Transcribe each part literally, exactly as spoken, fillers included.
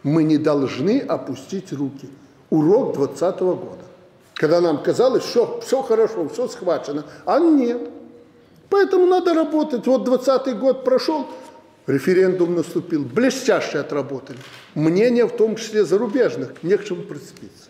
Мы не должны опустить руки. Урок двадцатого года. Когда нам казалось, что все хорошо, все схвачено, а нет. Поэтому надо работать. Вот двадцатый год прошел, референдум наступил, блестяще отработали. Мнения, в том числе зарубежных, не к чему прицепиться.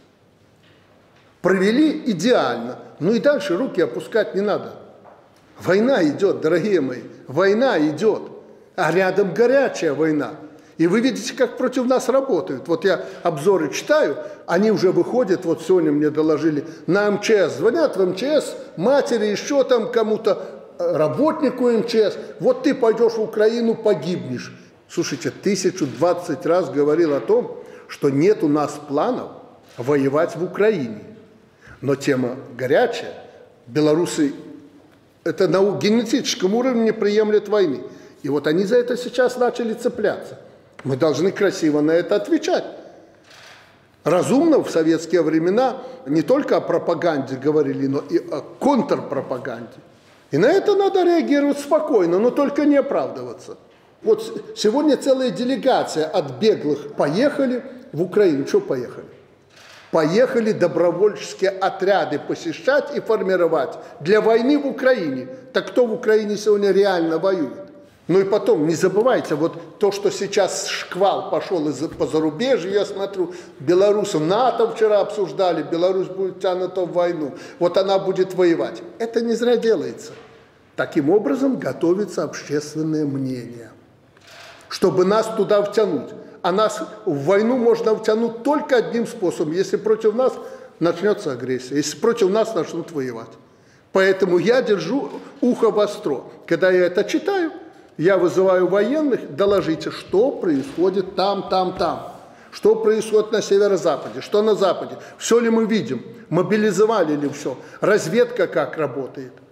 Провели идеально. Ну и дальше руки опускать не надо. Война идет, дорогие мои, война идет. А рядом горячая война. И вы видите, как против нас работают. Вот я обзоры читаю, они уже выходят, вот сегодня мне доложили, на эм че эс. Звонят в эм че эс, матери, еще там кому-то, работнику эм че эс. Вот ты пойдешь в Украину, погибнешь. Слушайте, тысячу двадцать раз говорил о том, что нет у нас планов воевать в Украине. Но тема горячая. Белорусы это на генетическом уровне не приемлят войны. И вот они за это сейчас начали цепляться. Мы должны красиво на это отвечать. Разумно в советские времена не только о пропаганде говорили, но и о контрпропаганде. И на это надо реагировать спокойно, но только не оправдываться. Вот сегодня целая делегация от беглых поехали в Украину. Что поехали? Поехали добровольческие отряды посещать и формировать для войны в Украине. Так кто в Украине сегодня реально воюет? Ну и потом, не забывайте, вот то, что сейчас шквал пошел из по зарубежью, я смотрю, белорусов НАТО вчера обсуждали, Беларусь будет тянута в войну, вот она будет воевать. Это не зря делается. Таким образом готовится общественное мнение, чтобы нас туда втянуть. А нас в войну можно втянуть только одним способом, если против нас начнется агрессия, если против нас начнут воевать. Поэтому я держу ухо востро. Когда я это читаю, я вызываю военных, доложите, что происходит там, там, там. Что происходит на северо-западе, что на западе. Все ли мы видим, мобилизовали ли все, разведка как работает.